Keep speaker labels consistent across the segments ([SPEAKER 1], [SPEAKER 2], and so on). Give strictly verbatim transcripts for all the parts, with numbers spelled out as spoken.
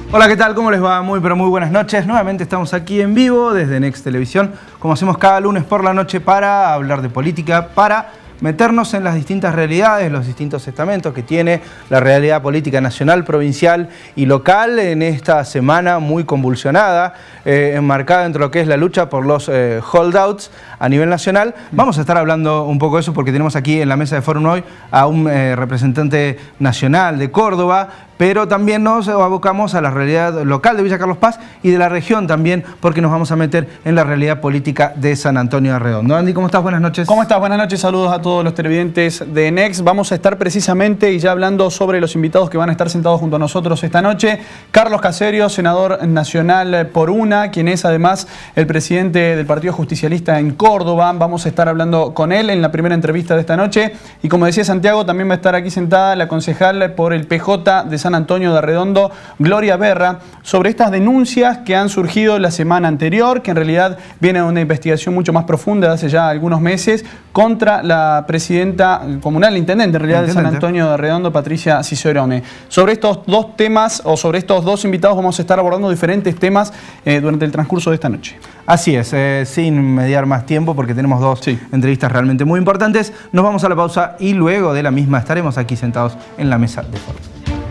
[SPEAKER 1] Hola, ¿qué tal? ¿Cómo les va? Muy, pero muy buenas noches. Nuevamente estamos aquí en vivo desde Next Televisión, como hacemos cada lunes por la noche, para hablar de política, para meternos en las distintas realidades, los distintos estamentos que tiene la realidad política nacional, provincial y local en esta semana muy convulsionada, eh, enmarcada dentro de lo que es la lucha por los eh, holdouts a nivel nacional. Vamos a estar hablando un poco de eso porque tenemos aquí en la mesa de Fórum hoy a un eh, representante nacional de Córdoba, pero también nos abocamos a la realidad local de Villa Carlos Paz y de la región también, porque nos vamos a meter en la realidad política de San Antonio de Redondo. Andy, ¿cómo estás? Buenas noches.
[SPEAKER 2] ¿Cómo estás? Buenas noches, saludos a todos los televidentes de Next. Vamos a estar precisamente y ya hablando sobre los invitados que van a estar sentados junto a nosotros esta noche. Carlos Caserio, senador nacional por UNA, quien es además el presidente del Partido Justicialista en Córdoba. Vamos a estar hablando con él en la primera entrevista de esta noche. Y como decía Santiago, también va a estar aquí sentada la concejal por el P J de San San Antonio de Redondo, Gloria Berra, sobre estas denuncias que han surgido la semana anterior, que en realidad viene de una investigación mucho más profunda de hace ya algunos meses, contra la presidenta comunal, la intendente en realidad de San Antonio de Redondo, Patricia Cicerone. Sobre estos dos temas, o sobre estos dos invitados, vamos a estar abordando diferentes temas eh, durante el transcurso de esta noche.
[SPEAKER 1] Así es, eh, sin mediar más tiempo, porque tenemos dos sí. entrevistas realmente muy importantes, nos vamos a la pausa y luego de la misma estaremos aquí sentados en la mesa de foro.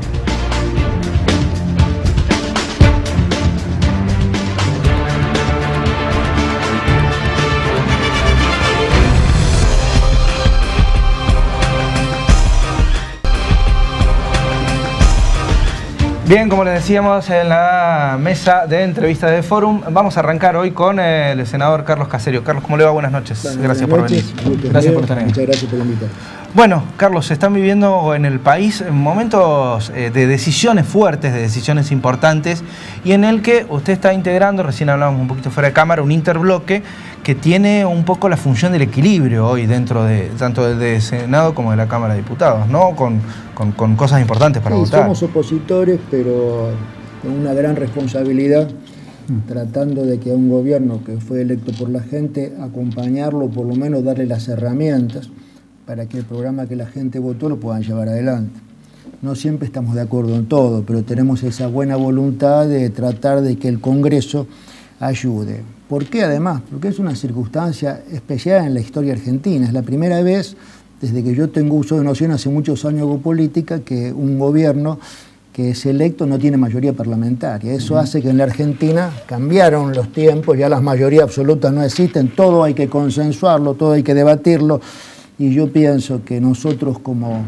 [SPEAKER 1] Bien, como les decíamos en la mesa de entrevistas de Fórum, vamos a arrancar hoy con el senador Carlos Caserio. Carlos, ¿cómo le va? Buenas noches.
[SPEAKER 3] Bueno,
[SPEAKER 1] gracias
[SPEAKER 3] buenas noches.
[SPEAKER 1] por venir. Gracias por estar aquí.
[SPEAKER 3] Muchas gracias por invitar.
[SPEAKER 1] Bueno, Carlos, se están viviendo en el país momentos de decisiones fuertes, de decisiones importantes, y en el que usted está integrando, recién hablábamos un poquito fuera de cámara, un interbloque que tiene un poco la función del equilibrio hoy dentro de tanto del de Senado como de la Cámara de Diputados, ¿no? Con, con, con cosas importantes para
[SPEAKER 3] sí,
[SPEAKER 1] votar.
[SPEAKER 3] Somos opositores, pero con una gran responsabilidad, tratando de que a un gobierno que fue electo por la gente, acompañarlo, por lo menos darle las herramientas para que el programa que la gente votó lo puedan llevar adelante. No siempre estamos de acuerdo en todo, pero tenemos esa buena voluntad de tratar de que el Congreso ayude. ¿Por qué además? Porque es una circunstancia especial en la historia argentina. Es la primera vez, desde que yo tengo uso de noción, hace muchos años hago política, que un gobierno que es electo no tiene mayoría parlamentaria. Eso uh-huh. hace que en la Argentina cambiaron los tiempos, ya las mayorías absolutas no existen, todo hay que consensuarlo, todo hay que debatirlo, y yo pienso que nosotros como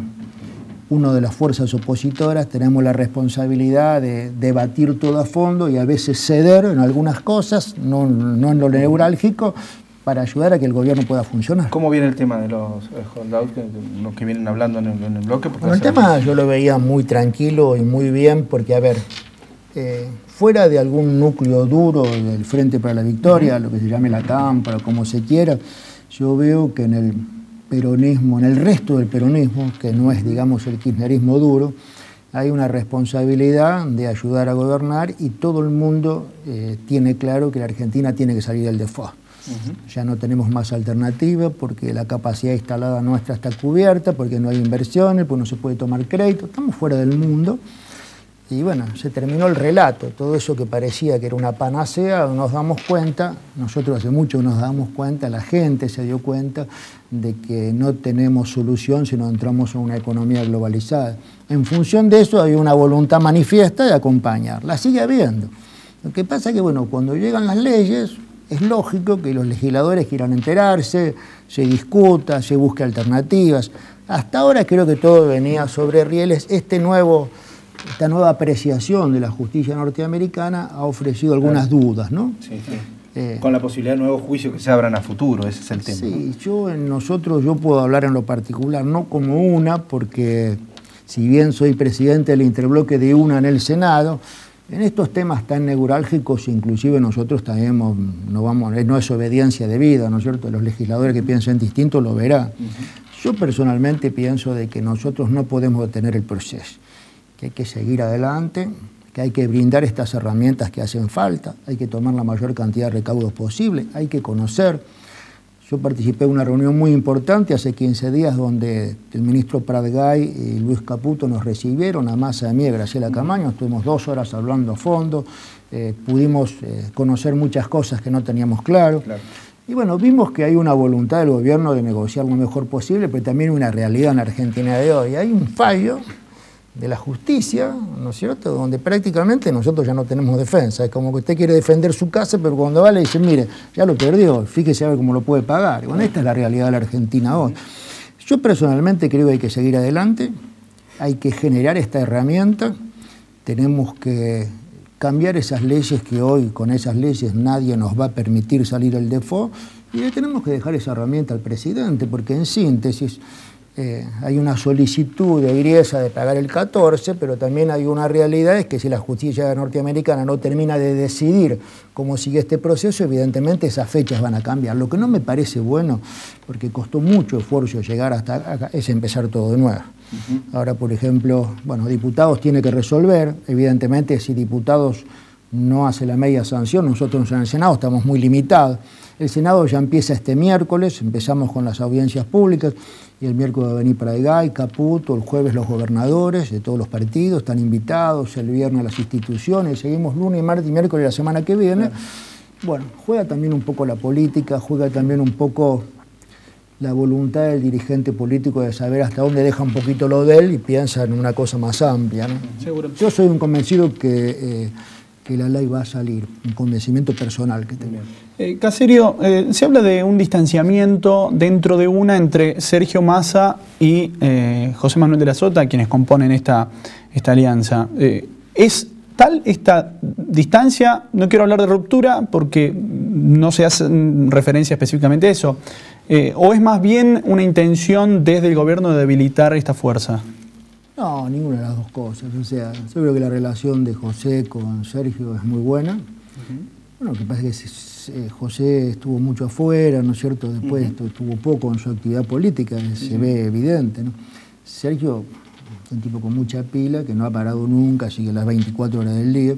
[SPEAKER 3] una de las fuerzas opositoras tenemos la responsabilidad de debatir todo a fondo y a veces ceder en algunas cosas, no, no en lo neurálgico, para ayudar a que el gobierno pueda funcionar.
[SPEAKER 1] ¿Cómo viene el tema de los holdouts que, los que vienen hablando en el, en el bloque?
[SPEAKER 3] Bueno, el tema yo lo veía muy tranquilo y muy bien porque, a ver, eh, fuera de algún núcleo duro del Frente para la Victoria, uh-huh. lo que se llame la Cámpara, como se quiera, yo veo que en el peronismo, en el resto del peronismo, que no es, digamos, el kirchnerismo duro, hay una responsabilidad de ayudar a gobernar y todo el mundo eh, tiene claro que la Argentina tiene que salir del default. Uh-huh. Ya no tenemos más alternativa porque la capacidad instalada nuestra está cubierta, porque no hay inversiones, porque no se puede tomar crédito, estamos fuera del mundo. Y bueno, se terminó el relato, todo eso que parecía que era una panacea, nos damos cuenta, nosotros hace mucho nos damos cuenta, la gente se dio cuenta de que no tenemos solución si no entramos en una economía globalizada. En función de eso hay una voluntad manifiesta de acompañar, la sigue habiendo. Lo que pasa es que, bueno, cuando llegan las leyes, es lógico que los legisladores quieran enterarse, se discuta, se busque alternativas. Hasta ahora creo que todo venía sobre rieles. Este nuevo... Esta nueva apreciación de la justicia norteamericana ha ofrecido algunas claro. dudas, ¿no?
[SPEAKER 1] Sí, sí. Eh, Con la posibilidad de nuevos juicios que se abran a futuro, ese es el tema.
[SPEAKER 3] Sí, yo en nosotros, yo puedo hablar en lo particular, no como una, porque si bien soy presidente del interbloque de UNA en el Senado, en estos temas tan neurálgicos, inclusive nosotros también no, vamos, no es obediencia debida, ¿no es cierto? Los legisladores que piensen distinto lo verán. Uh-huh. Yo personalmente pienso de que nosotros no podemos detener el proceso, que hay que seguir adelante, que hay que brindar estas herramientas que hacen falta, hay que tomar la mayor cantidad de recaudos posible, hay que conocer. Yo participé en una reunión muy importante hace quince días donde el ministro Pratgay y Luis Caputo nos recibieron, a Massa de mí, a Graciela Camaño, estuvimos dos horas hablando a fondo, eh, pudimos eh, conocer muchas cosas que no teníamos claro. claro. Y bueno, vimos que hay una voluntad del gobierno de negociar lo mejor posible, pero también una realidad en la Argentina de hoy. Hay un fallo de la justicia, ¿no es cierto?, donde prácticamente nosotros ya no tenemos defensa. Es como que usted quiere defender su casa, pero cuando va le dice, mire, ya lo perdió, fíjese a ver cómo lo puede pagar. Y bueno, esta es la realidad de la Argentina hoy. Yo personalmente creo que hay que seguir adelante, hay que generar esta herramienta, tenemos que cambiar esas leyes que hoy, con esas leyes, nadie nos va a permitir salir del default, y le tenemos que dejar esa herramienta al presidente, porque en síntesis, Eh, hay una solicitud de Griesa de pagar el catorce, pero también hay una realidad, es que si la justicia norteamericana no termina de decidir cómo sigue este proceso, evidentemente esas fechas van a cambiar. Lo que no me parece bueno, porque costó mucho esfuerzo llegar hasta acá, es empezar todo de nuevo. Uh-huh. Ahora, por ejemplo, bueno, diputados tiene que resolver, evidentemente si diputados no hace la media sanción, nosotros en el Senado estamos muy limitados. El Senado ya empieza este miércoles, empezamos con las audiencias públicas, y el miércoles va a venir Pratgay, Caputo, el jueves los gobernadores de todos los partidos, están invitados, el viernes las instituciones, seguimos lunes, martes y miércoles la semana que viene. Claro. Bueno, juega también un poco la política, juega también un poco la voluntad del dirigente político de saber hasta dónde deja un poquito lo de él y piensa en una cosa más amplia, ¿no? Seguro. Yo soy un convencido que... Eh, que la ley va a salir, un convencimiento personal que tengo.
[SPEAKER 2] Eh, Caserio, eh, se habla de un distanciamiento dentro de una entre Sergio Massa y eh, José Manuel de la Sota, quienes componen esta, esta alianza. Eh, ¿Es tal esta distancia? No quiero hablar de ruptura porque no se hace referencia específicamente a eso. Eh, ¿O es más bien una intención desde el gobierno de debilitar esta fuerza?
[SPEAKER 3] No, ninguna de las dos cosas. O sea, yo creo que la relación de José con Sergio es muy buena. Uh-huh. Bueno, lo que pasa es que José estuvo mucho afuera, ¿no es cierto? Después uh-huh. estuvo poco en su actividad política, uh-huh. se ve evidente, ¿no? Sergio es un tipo con mucha pila, que no ha parado nunca, sigue las veinticuatro horas del día.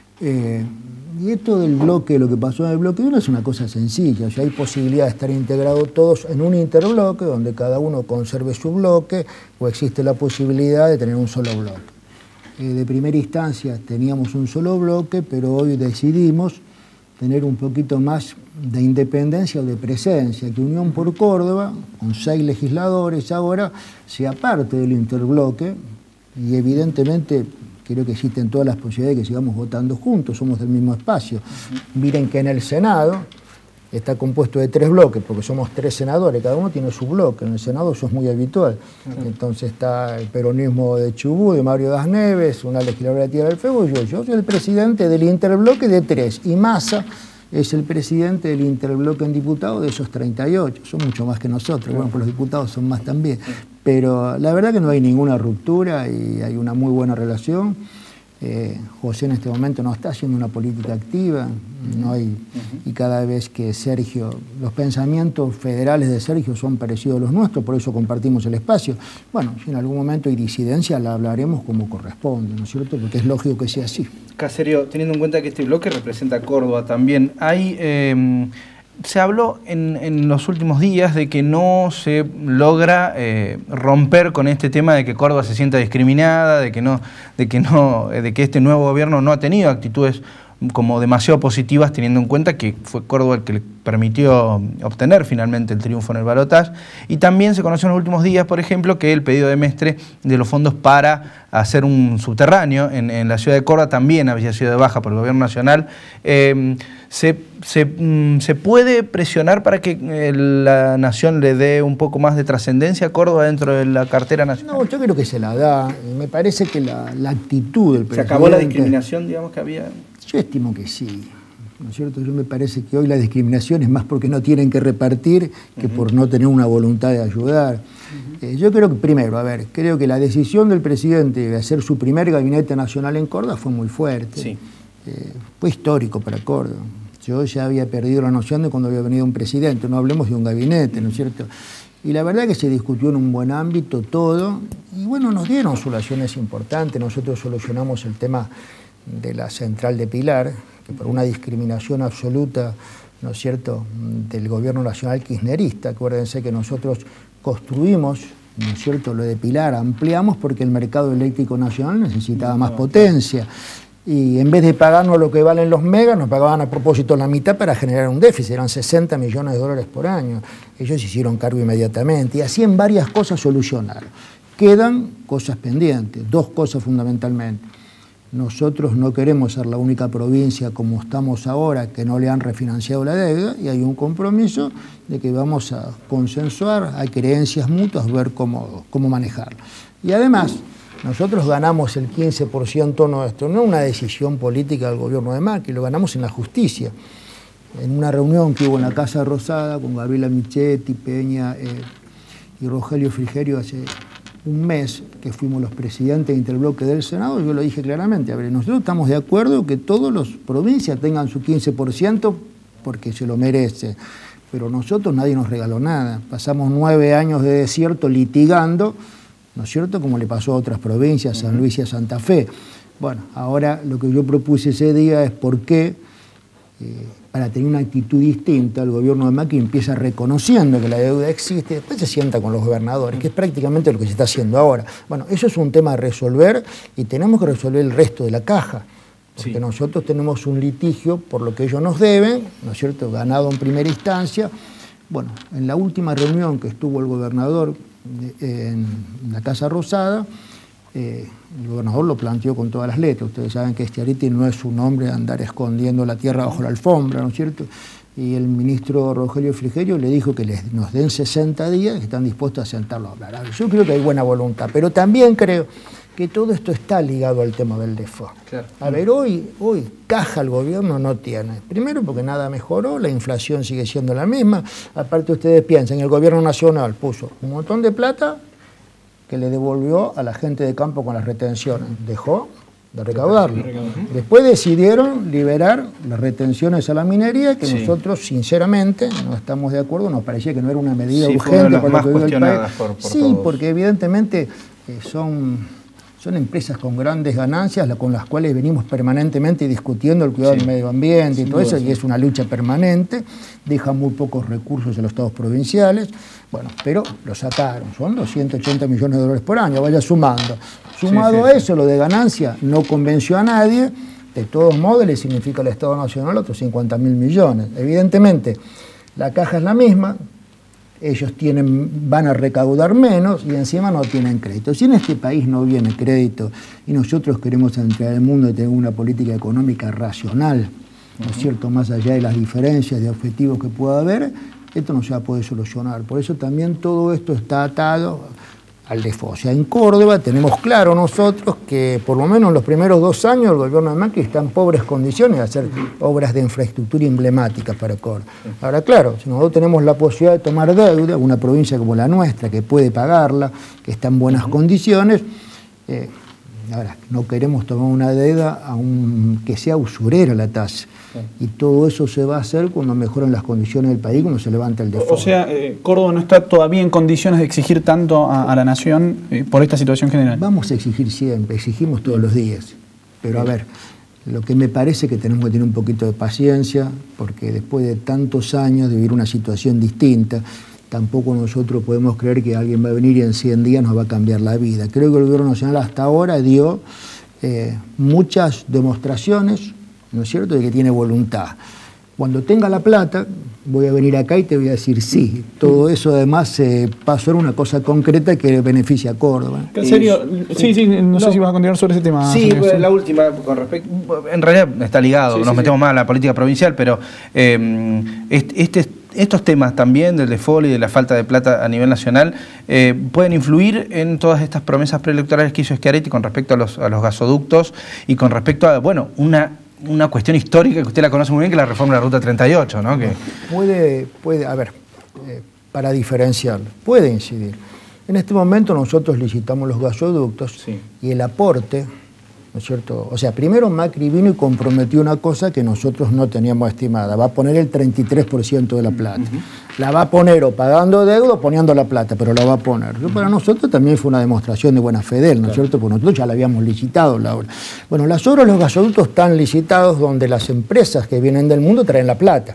[SPEAKER 3] Eh, y esto del bloque, lo que pasó en el bloque uno es una cosa sencilla. O sea, hay posibilidad de estar integrados todos en un interbloque donde cada uno conserve su bloque, o existe la posibilidad de tener un solo bloque. Eh, de primera instancia teníamos un solo bloque, pero hoy decidimos tener un poquito más de independencia o de presencia, que Unión por Córdoba, con seis legisladores ahora, sea parte del interbloque y evidentemente creo que existen todas las posibilidades de que sigamos votando juntos, somos del mismo espacio. Uh-huh. Miren que en el Senado está compuesto de tres bloques, porque somos tres senadores, cada uno tiene su bloque, en el Senado eso es muy habitual. Uh-huh. Entonces está el peronismo de Chubut, de Mario Das Neves, una legisladora de Tierra del Fuego, y yo, yo soy el presidente del interbloque de tres, y Massa es el presidente del interbloque en diputados de esos treinta y ocho, son mucho más que nosotros, uh-huh. Bueno, pues los diputados son más también. Pero la verdad que no hay ninguna ruptura y hay una muy buena relación. Eh, José en este momento no está haciendo una política activa, no hay, uh-huh. y cada vez que Sergio, los pensamientos federales de Sergio son parecidos a los nuestros, por eso compartimos el espacio. Bueno, si en algún momento hay disidencia, la hablaremos como corresponde, ¿no es cierto? Porque es lógico que sea así.
[SPEAKER 1] Caserio, teniendo en cuenta que este bloque representa a Córdoba también, hay... Eh, se habló en, en los últimos días de que no se logra eh, romper con este tema de que Córdoba se sienta discriminada, de que, no, de, que no, de que este nuevo gobierno no ha tenido actitudes como demasiado positivas, teniendo en cuenta que fue Córdoba el que le permitió obtener finalmente el triunfo en el balotaje. Y también se conoció en los últimos días, por ejemplo, que el pedido de Mestre de los fondos para hacer un subterráneo en, en la ciudad de Córdoba también había sido de baja por el gobierno nacional. Eh, se, se, se puede presionar para que eh, la nación le dé un poco más de trascendencia a Córdoba dentro de la cartera nacional.
[SPEAKER 3] No, yo creo que se la da. Me parece que la, la actitud del presidente...
[SPEAKER 1] ¿Se acabó la discriminación, digamos, que había?
[SPEAKER 3] Yo estimo que sí, ¿no es cierto? Yo me parece que hoy la discriminación es más porque no tienen que repartir que uh-huh. por no tener una voluntad de ayudar. Uh-huh. eh, yo creo que, primero, a ver, creo que la decisión del presidente de hacer su primer gabinete nacional en Córdoba fue muy fuerte.
[SPEAKER 1] Sí.
[SPEAKER 3] Eh, fue histórico para Córdoba. Yo ya había perdido la noción de cuando había venido un presidente, no hablemos de un gabinete, ¿no es cierto? Y la verdad que se discutió en un buen ámbito todo, y bueno, nos dieron soluciones importantes. Nosotros solucionamos el tema de la central de Pilar, que por una discriminación absoluta, ¿no es cierto?, del gobierno nacional kirchnerista. Acuérdense que nosotros construimos, ¿no es cierto?, lo de Pilar, ampliamos porque el mercado eléctrico nacional necesitaba más potencia. Y en vez de pagarnos lo que valen los megas, nos pagaban a propósito la mitad para generar un déficit, eran sesenta millones de dólares por año. Ellos hicieron cargo inmediatamente y así en varias cosas solucionaron. Quedan cosas pendientes, dos cosas fundamentalmente. Nosotros no queremos ser la única provincia como estamos ahora que no le han refinanciado la deuda y hay un compromiso de que vamos a consensuar, hay creencias mutuas, ver cómo, cómo manejarlo. Y además, nosotros ganamos el quince por ciento nuestro, no una decisión política del gobierno de Macri, lo ganamos en la justicia. En una reunión que hubo en la Casa Rosada con Gabriela Michetti, Peña eh, y Rogelio Frigerio hace un mes que fuimos los presidentes de Interbloque del Senado, yo lo dije claramente, a ver, nosotros estamos de acuerdo que todas las provincias tengan su quince por ciento porque se lo merece, pero nosotros nadie nos regaló nada. Pasamos nueve años de desierto litigando, ¿no es cierto?, como le pasó a otras provincias, San Luis y a Santa Fe. Bueno, ahora lo que yo propuse ese día es por qué, eh, para tener una actitud distinta, el gobierno de Macri empieza reconociendo que la deuda existe, después se sienta con los gobernadores, que es prácticamente lo que se está haciendo ahora. Bueno, eso es un tema a resolver y tenemos que resolver el resto de la caja, porque sí, nosotros tenemos un litigio por lo que ellos nos deben, ¿no es cierto?, ganado en primera instancia. Bueno, en la última reunión que estuvo el gobernador en la Casa Rosada, eh, el gobernador lo planteó con todas las letras. Ustedes saben que Schiaretti no es un hombre de andar escondiendo la tierra bajo la alfombra, ¿no es cierto? Y el ministro Rogelio Frigerio le dijo que les, nos den sesenta días, que están dispuestos a sentarlo a hablar. Yo creo que hay buena voluntad, pero también creo que todo esto está ligado al tema del default. Claro. A ver, hoy, hoy caja el gobierno no tiene. Primero porque nada mejoró, la inflación sigue siendo la misma. Aparte ustedes piensan, el gobierno nacional puso un montón de plata que le devolvió a la gente de campo con las retenciones. Dejó de recaudarlo. Después decidieron liberar las retenciones a la minería, que sí, nosotros sinceramente no estamos de acuerdo, nos parecía que no era una medida sí, urgente para lo que vive el país. Por, por sí, todos. Porque evidentemente eh, son... Son empresas con grandes ganancias con las cuales venimos permanentemente discutiendo el cuidado sí, del medio ambiente sí, y todo eso, sí, y es una lucha permanente, deja muy pocos recursos en los estados provinciales, bueno, pero lo sacaron, son doscientos ochenta millones de dólares por año, vaya sumando. Sumado sí, sí, a eso, sí, lo de ganancia no convenció a nadie, de todos modos le significa al Estado Nacional otros cincuenta mil millones. Evidentemente, la caja es la misma, ellos tienen, van a recaudar menos y encima no tienen crédito. Si en este país no viene crédito y nosotros queremos entrar al mundo y tener una política económica racional, ¿no es cierto?, más allá de las diferencias de objetivos que pueda haber, esto no se va a poder solucionar. Por eso también todo esto está atado al default. O sea, en Córdoba tenemos claro nosotros que por lo menos en los primeros dos años el gobierno de Macri está en pobres condiciones de hacer obras de infraestructura emblemáticas para Córdoba. Ahora, claro, si nosotros tenemos la posibilidad de tomar deuda, una provincia como la nuestra, que puede pagarla, que está en buenas condiciones, eh, ahora, no queremos tomar una deuda aunque sea usurera la tasa. Y todo eso se va a hacer cuando mejoren las condiciones del país, cuando se levanta el default.
[SPEAKER 2] O sea, eh, Córdoba no está todavía en condiciones de exigir tanto a, a la nación eh, por esta situación general.
[SPEAKER 3] Vamos a exigir siempre, exigimos todos los días. Pero a ver, lo que me parece que tenemos que tener un poquito de paciencia, porque después de tantos años de vivir una situación distinta, tampoco nosotros podemos creer que alguien va a venir y en cien días nos va a cambiar la vida. Creo que el gobierno nacional hasta ahora dio eh, muchas demostraciones, ¿no es cierto?, de que tiene voluntad. Cuando tenga la plata, voy a venir acá y te voy a decir sí. Todo eso además eh, pasó en una cosa concreta que beneficia a Córdoba.
[SPEAKER 2] ¿En serio? Sí, sí, no, no sé si vas a continuar sobre ese tema.
[SPEAKER 1] Sí, pues, la última, con respecto, en realidad está ligado, sí, nos sí, metemos sí. más a la política provincial, pero eh, este, estos temas también del default y de la falta de plata a nivel nacional eh, pueden influir en todas estas promesas preelectorales que hizo Schiaretti con respecto a los, a los gasoductos y con respecto a, bueno, una... una cuestión histórica que usted la conoce muy bien, que es la reforma de la Ruta treinta y ocho, ¿no? Que...
[SPEAKER 3] Puede, puede, a ver, eh, para diferenciar, puede incidir. En este momento nosotros licitamos los gasoductos sí. y el aporte ¿no es cierto? O sea, primero Macri vino y comprometió una cosa que nosotros no teníamos estimada. Va a poner el treinta y tres por ciento de la plata. Uh-huh. La va a poner o pagando deuda o poniendo la plata, pero la va a poner. Uh-huh. Para nosotros también fue una demostración de buena fe de él, ¿no es claro. cierto? Porque nosotros ya la habíamos licitado la obra. Bueno, las obras de los gasoductos están licitados donde las empresas que vienen del mundo traen la plata.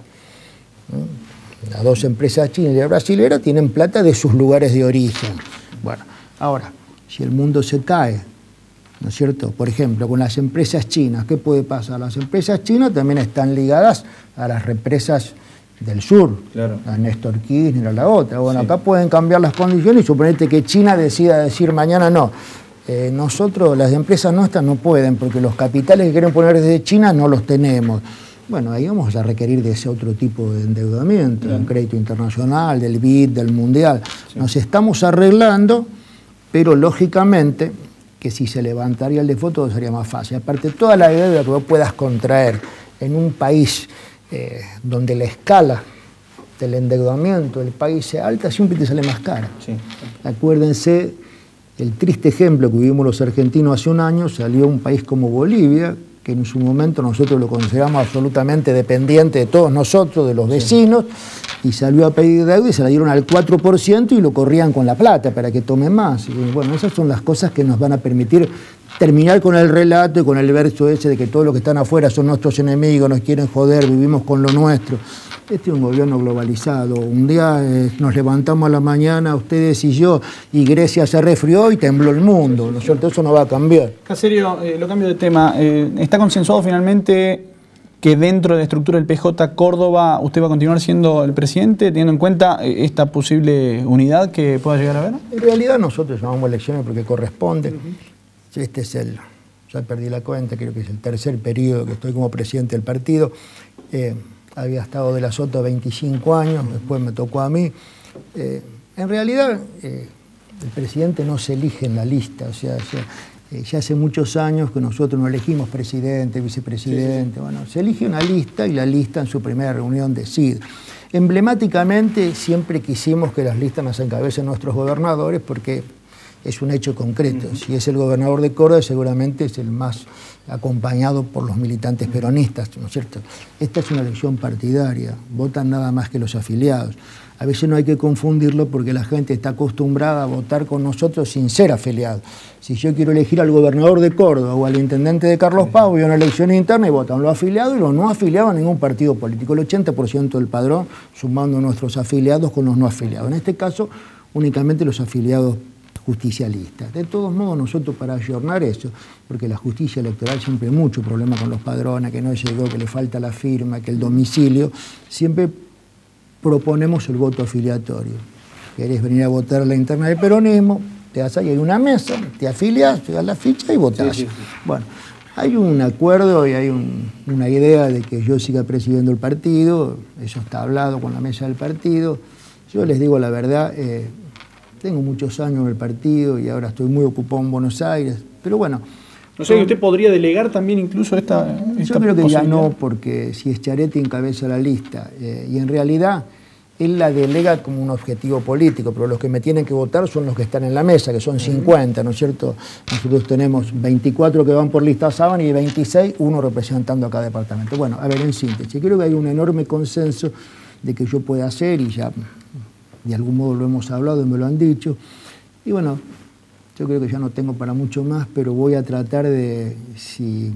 [SPEAKER 3] Las dos empresas chinas y la brasilera tienen plata de sus lugares de origen. Bueno, ahora, si el mundo se cae, ¿no es cierto? Por ejemplo, con las empresas chinas, ¿qué puede pasar? Las empresas chinas también están ligadas a las represas del sur, claro. a Néstor Kirchner, a la otra. Bueno, sí. acá pueden cambiar las condiciones y suponete que China decida decir mañana no. Eh, nosotros, las empresas nuestras no pueden, porque los capitales que quieren poner desde China no los tenemos. Bueno, ahí vamos a requerir de ese otro tipo de endeudamiento, claro. un crédito internacional, del B I D, del Mundial. Sí. Nos estamos arreglando, pero lógicamente que si se levantaría el default todo sería más fácil. Aparte, toda la deuda que vos puedas contraer en un país eh, donde la escala del endeudamiento del país sea alta, siempre te sale más cara. Sí. Acuérdense, el triste ejemplo que vivimos los argentinos hace un año, salió un país como Bolivia, que en su momento nosotros lo consideramos absolutamente dependiente de todos nosotros, de los vecinos, sí. y salió a pedir deuda y se la dieron al cuatro por ciento y lo corrían con la plata para que tome más. Y bueno, esas son las cosas que nos van a permitir terminar con el relato y con el verso ese de que todos los que están afuera son nuestros enemigos, nos quieren joder, vivimos con lo nuestro. Este es un gobierno globalizado. Un día eh, nos levantamos a la mañana, ustedes y yo, y Grecia se resfrió y tembló el mundo, ¿no es cierto? Eso no va a cambiar.
[SPEAKER 2] Caserio, eh, lo cambio de tema. Eh, ¿Está consensuado finalmente que dentro de la estructura del P J Córdoba usted va a continuar siendo el presidente, teniendo en cuenta eh, esta posible unidad que pueda llegar a haber?
[SPEAKER 3] En realidad nosotros llamamos elecciones porque corresponde. Uh-huh. Este es el, ya perdí la cuenta, creo que es el tercer periodo que estoy como presidente del partido. Eh, Había estado de la Sota veinticinco años, después me tocó a mí. Eh, en realidad, eh, el presidente no se elige en la lista. O sea, ya, eh, ya hace muchos años que nosotros no elegimos presidente, vicepresidente. Sí. Bueno, se elige una lista y la lista en su primera reunión decide. Emblemáticamente, siempre quisimos que las listas nos encabecen nuestros gobernadores porque es un hecho concreto. Uh-huh. Si es el gobernador de Córdoba, seguramente es el más acompañado por los militantes peronistas, ¿no es cierto? Esta es una elección partidaria, votan nada más que los afiliados. A veces no hay que confundirlo porque la gente está acostumbrada a votar con nosotros sin ser afiliado. Si yo quiero elegir al gobernador de Córdoba o al intendente de Carlos Paz, voy a una elección interna y votan los afiliados y los no afiliados a ningún partido político. El ochenta por ciento del padrón, sumando nuestros afiliados con los no afiliados. En este caso, únicamente los afiliados justicialistas. De todos modos, nosotros para ayornar eso, porque la justicia electoral siempre hay mucho problema con los padrones, que no llegó, que le falta la firma, que el domicilio, siempre proponemos el voto afiliatorio. Querés venir a votar a la interna del peronismo, te vas ahí, hay una mesa, te afilias, te das la ficha y votás. Sí, sí, sí. Bueno, hay un acuerdo y hay un, una idea de que yo siga presidiendo el partido, eso está hablado con la mesa del partido. Yo les digo la verdad, eh, tengo muchos años en el partido y ahora estoy muy ocupado en Buenos Aires, pero bueno.
[SPEAKER 2] No sé, ¿usted podría delegar también incluso esta, esta
[SPEAKER 3] Yo creo que ya no, porque si Schiaretti encabeza la lista, eh, y en realidad él la delega como un objetivo político, pero los que me tienen que votar son los que están en la mesa, que son cincuenta, ¿no es cierto? Nosotros tenemos veinticuatro que van por lista Sábana y veintiséis, uno representando a cada departamento. Bueno, a ver, en síntesis, creo que hay un enorme consenso de que yo pueda hacer, y ya de algún modo lo hemos hablado y me lo han dicho. Y bueno, yo creo que ya no tengo para mucho más, pero voy a tratar de, si,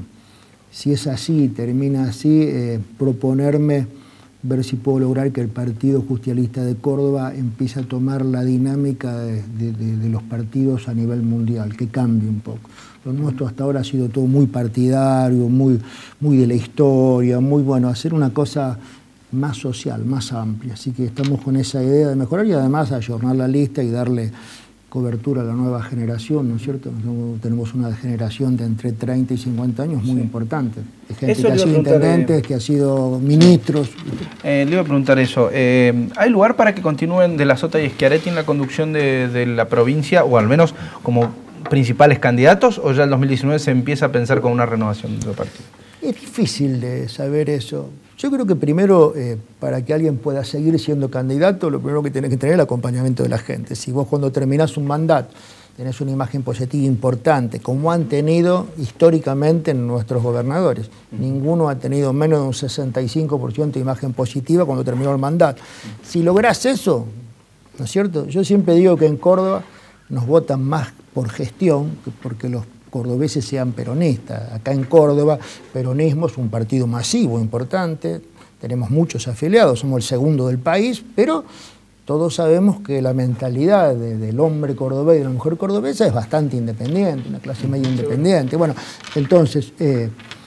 [SPEAKER 3] si es así, termina así, eh, proponerme ver si puedo lograr que el Partido Justicialista de Córdoba empiece a tomar la dinámica de, de, de, de los partidos a nivel mundial, que cambie un poco. Lo nuestro hasta ahora ha sido todo muy partidario, muy, muy de la historia, muy bueno, hacer una cosa más social, más amplia. Así que estamos con esa idea de mejorar y además ayornar la lista y darle cobertura a la nueva generación, ¿no es cierto? Tenemos una generación de entre treinta y cincuenta años muy sí. importante. De gente eso que ha sido intendentes, que ha sido ministros.
[SPEAKER 1] Eh, le iba a preguntar eso. Eh, ¿Hay lugar para que continúen De la Sota y Schiaretti en la conducción de, de la provincia, o al menos como principales candidatos, o ya en dos mil diecinueve se empieza a pensar con una renovación del partido?
[SPEAKER 3] Es difícil de saber eso. Yo creo que primero, eh, para que alguien pueda seguir siendo candidato, lo primero que tiene que tener es el acompañamiento de la gente. Si vos cuando terminás un mandato tenés una imagen positiva importante, como han tenido históricamente nuestros gobernadores. Uh-huh. Ninguno ha tenido menos de un sesenta y cinco por ciento de imagen positiva cuando terminó el mandato. Uh-huh. Si lográs eso, ¿no es cierto? Yo siempre digo que en Córdoba nos votan más por gestión que porque los cordobeses sean peronistas. Acá en Córdoba, peronismo es un partido masivo, importante, tenemos muchos afiliados, somos el segundo del país, pero todos sabemos que la mentalidad de, del hombre cordobés y de la mujer cordobesa es bastante independiente, una clase media independiente. Bueno, entonces, eh,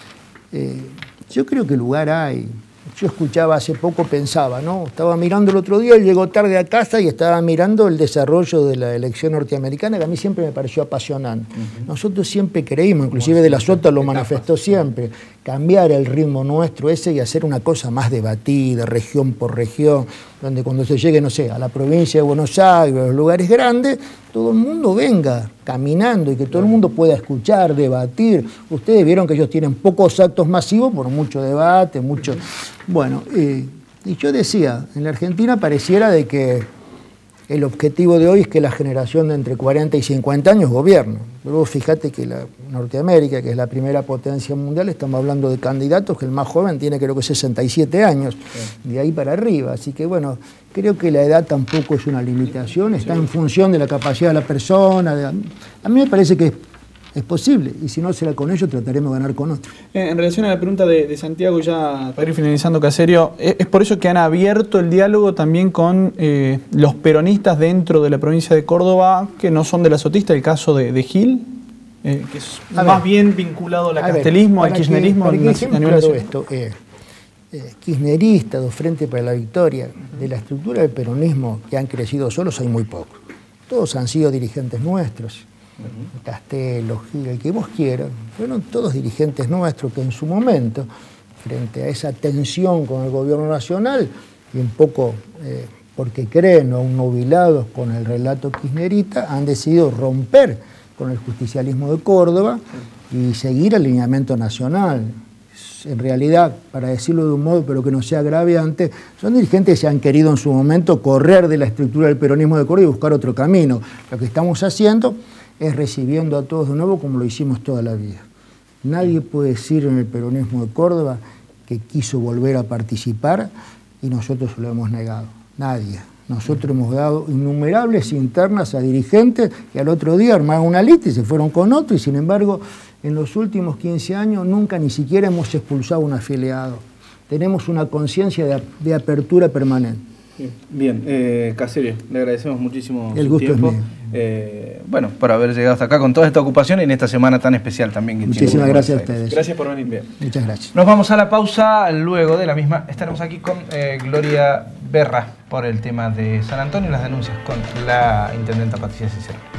[SPEAKER 3] eh, yo creo que lugar hay. Yo escuchaba hace poco, pensaba, ¿no? Estaba mirando el otro día, llegó tarde a casa y estaba mirando el desarrollo de la elección norteamericana, que a mí siempre me pareció apasionante. Uh-huh. Nosotros siempre creímos, inclusive de la Sota lo manifestó siempre, cambiar el ritmo nuestro ese y hacer una cosa más debatida, región por región, donde cuando se llegue, no sé, a la provincia de Buenos Aires, a los lugares grandes, todo el mundo venga caminando y que todo el mundo pueda escuchar, debatir. Ustedes vieron que ellos tienen pocos actos masivos, por mucho debate, mucho... Bueno, eh, y yo decía, en la Argentina pareciera de que el objetivo de hoy es que la generación de entre cuarenta y cincuenta años gobierne. Luego fíjate que la Norteamérica, que es la primera potencia mundial, estamos hablando de candidatos que el más joven tiene creo que sesenta y siete años, sí. De ahí para arriba. Así que bueno, creo que la edad tampoco es una limitación, está sí. en función de la capacidad de la persona. De, a mí me parece que es, es posible, y si no será con ellos, trataremos de ganar con otros.
[SPEAKER 2] En, en relación a la pregunta de, de Santiago, ya para ir finalizando, Caserio, ¿es, es por eso que han abierto el diálogo también con eh, los peronistas dentro de la provincia de Córdoba, que no son de la sotista, el caso de, de Gil, eh, que es a más ver, bien vinculado al castelismo, al kirchnerismo?
[SPEAKER 3] Para que dejemos claro esto, eh, eh, kirchnerista, de Frente para la Victoria, de la estructura del peronismo que han crecido solos hay muy pocos. Todos han sido dirigentes nuestros. Uh-huh. Castelo, Gil, el que vos quieras, fueron todos dirigentes nuestros que en su momento, frente a esa tensión con el gobierno nacional, y un poco eh, porque creen o un nubilados con el relato kirchnerista, han decidido romper con el justicialismo de Córdoba y seguir el lineamiento nacional. En realidad, para decirlo de un modo pero que no sea agraviante, son dirigentes que se han querido en su momento correr de la estructura del peronismo de Córdoba y buscar otro camino. Lo que estamos haciendo es recibiendo a todos de nuevo como lo hicimos toda la vida. Nadie puede decir en el peronismo de Córdoba que quiso volver a participar y nosotros lo hemos negado. Nadie. Nosotros hemos dado innumerables internas a dirigentes que al otro día armaron una lista y se fueron con otro, y sin embargo en los últimos quince años nunca ni siquiera hemos expulsado a un afiliado. Tenemos una conciencia de, de apertura permanente.
[SPEAKER 1] Bien, eh, Caserio, le agradecemos muchísimo
[SPEAKER 3] el
[SPEAKER 1] su
[SPEAKER 3] gusto
[SPEAKER 1] tiempo.
[SPEAKER 3] Es mío.
[SPEAKER 1] Eh, bueno, por haber llegado hasta acá con toda esta ocupación y en esta semana tan especial también. Que
[SPEAKER 3] Muchísimas gracias a ustedes.
[SPEAKER 2] Gracias por venir. Bien.
[SPEAKER 3] Muchas gracias.
[SPEAKER 1] Nos vamos a la pausa, luego de la misma estaremos aquí con eh, Gloria Berra por el tema de San Antonio y las denuncias con la intendenta Patricia Cicero.